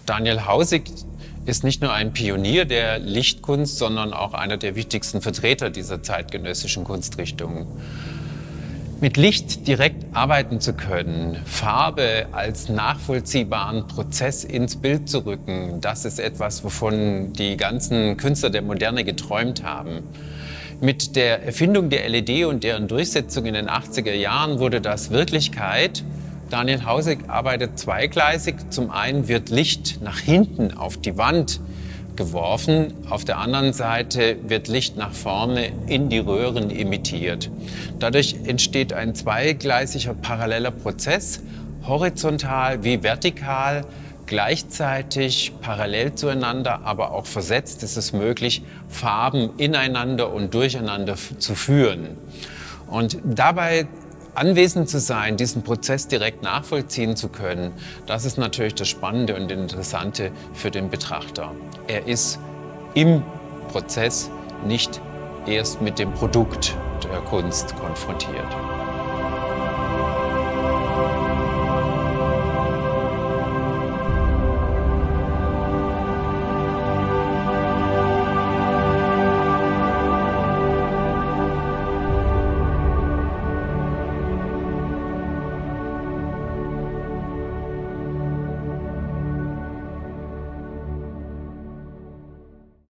Daniel Hausig ist nicht nur ein Pionier der Lichtkunst, sondern auch einer der wichtigsten Vertreter dieser zeitgenössischen Kunstrichtungen. Mit Licht direkt arbeiten zu können, Farbe als nachvollziehbaren Prozess ins Bild zu rücken, das ist etwas, wovon die ganzen Künstler der Moderne geträumt haben. Mit der Erfindung der LED und deren Durchsetzung in den 80er Jahren wurde das Wirklichkeit. Daniel Hausig arbeitet zweigleisig. Zum einen wird Licht nach hinten auf die Wand geworfen, auf der anderen Seite wird Licht nach vorne in die Röhren emittiert. Dadurch entsteht ein zweigleisiger paralleler Prozess, horizontal wie vertikal, gleichzeitig parallel zueinander, aber auch versetzt ist es möglich, Farben ineinander und durcheinander zu führen. Und dabei anwesend zu sein, diesen Prozess direkt nachvollziehen zu können, das ist natürlich das Spannende und Interessante für den Betrachter. Er ist im Prozess, nicht erst mit dem Produkt der Kunst konfrontiert.